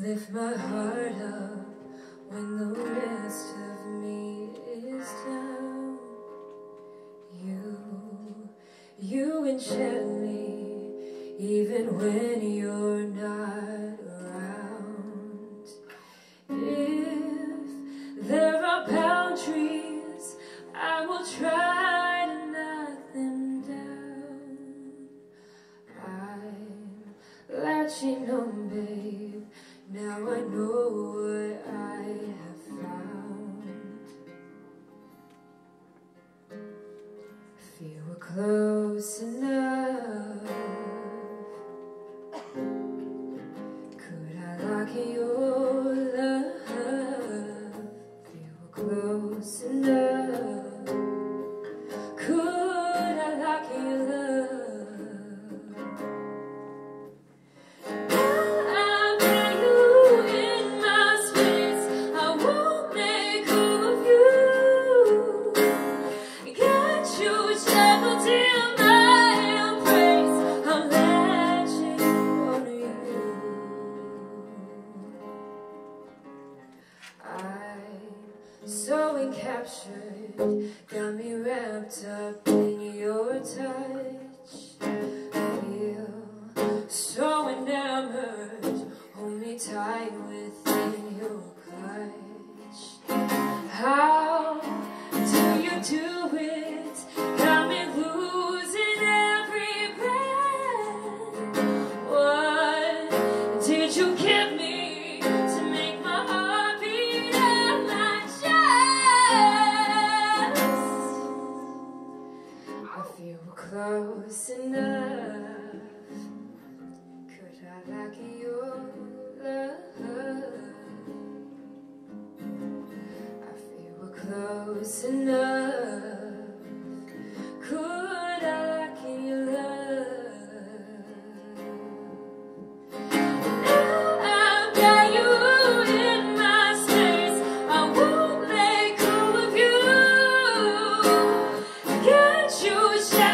lift my heart up when the rest of me is down. You enchant me even when you're not around. If there are boundaries, I will try to knock them down. I'm latching on, babe. Now I know what I have found. Feel we're close enough. Could I lock in your love? Feel we're close enough. Could I lock in your love? So encaptured, got me wrapped up in your touch. Feel so enamored, hold me tight within your clutch. How do you do it? Got me losing every breath. What did you give me to make my heart beat at my chest? I feel we're close enough. Could I lock in your love? I feel we're close enough. Could I lock in your love? Now I've got you in my space. I won't let go of you. Got you.